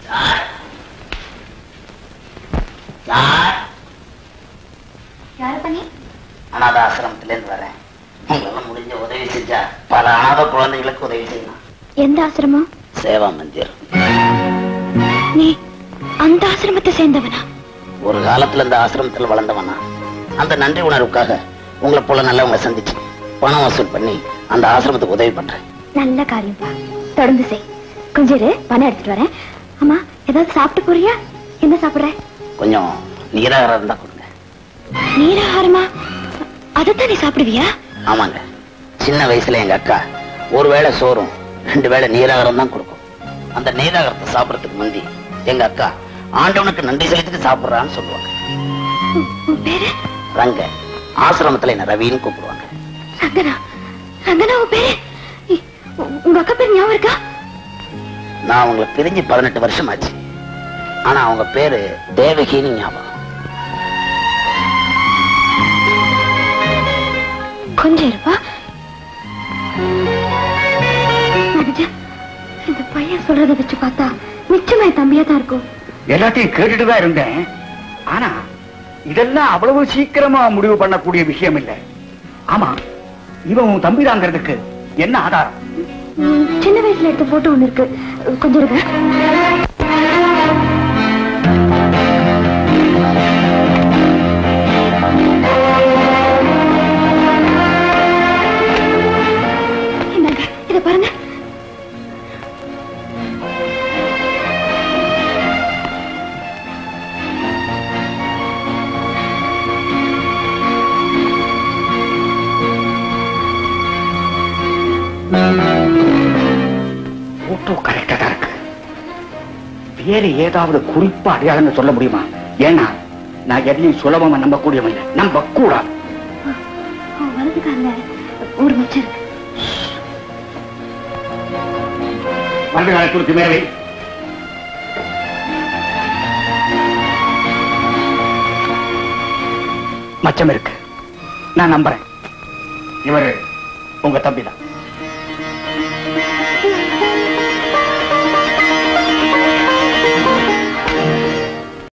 அனாத ஆசிரமத்திலேருந்து வரேன். உங்களால முடிஞ்ச உதவி செஞ்சா பல அனாத குழந்தைகளுக்கு உதவி செய்யலாம். எந்த ஆசிரமம்? சேவா மந்திர். நீ அந்த ஆசிரமத்தை சேர்ந்தவனா? ஒரு காலத்துல இந்த ஆசிரமத்தில் வளர்ந்தவனா. அந்த நன்றி உணர்வுக்காக உங்களை போல நல்லவங்களை சந்திச்சு பணம் வசூல் பண்ணி அந்த ஆசிரமத்துக்கு உதவி பண்றேன். நல்ல காரியம்பா, தொடர்ந்து செய். கொஞ்சம் இரு, பணம் எடுத்துட்டு வரேன். அம்மா, ஏதாவது சாப்பிட்டு போறியா? என்ன சாப்பிடுற? கொஞ்சம் நீராகாரம் இருந்தா கொடுங்க. நீராகாரமா? அதைத்தான் நீ சாப்பிடுவியா? ஆமாங்க. சின்ன வயசுல எங்க அக்கா ஒரு வேளை சோறும் 2 வேளை நீராகாரம் தான் கொடுக்கும். அந்த நீராகாரத்தை சாப்பிடறதுக்கு முந்தி எங்க அக்கா ஆண்டவனுக்கு நன்றி செலுத்திட்டு சாப்பிடுறான்னு சொல்லுவாங்க. பேரு ரங்க. ஆசிரமத்துல என்ன ரவின்னு கூப்பிடுவாங்க. ரங்கனா? ரங்கனா உன் பேரு? உங்க அக்கா பேர் ஞாபகம் இருக்கா? நான் அவங்களை பிரிஞ்சு 18 வருஷம் ஆச்சு. ஆனா அவங்க பேரு தேவகின்னு ஞாபகம். கொஞ்சம் இருப்பா. இந்த பையன் சொல்றதை வச்சு பார்த்தா நிச்சயமா என் தம்பியா தான் இருக்கும். எல்லாத்தையும் கேட்டுட்டுதான் இருந்தேன். ஆனா இதெல்லாம் அவ்வளவு சீக்கிரமா முடிவு பண்ணக்கூடிய விஷயம் இல்லை. ஆமா, இவன் உன் தம்பிதாங்கிறதுக்கு என்ன ஆதாரம்? சின்ன வயசுல எடுத்த போட்டோ ஒண்ணு இருக்கு, கொஞ்சம் இருக்கு. இத பாருங்க. போட்டோ கரெக்டா தான் இருக்கு. வேறு ஏதாவது குறிப்பா அடையாளம் சொல்ல முடியுமா? ஏன்னா நான் எதையும் சுலபமா நம்பக்கூடியவன் இல்லை, நம்ப கூடாது. வலது கால ஒரு மச்சம் இருக்கு. வலது கால குறித்து மேலே மச்சம் இருக்கு. நான் நம்புறேன். இவரு உங்க தம்பிதான்.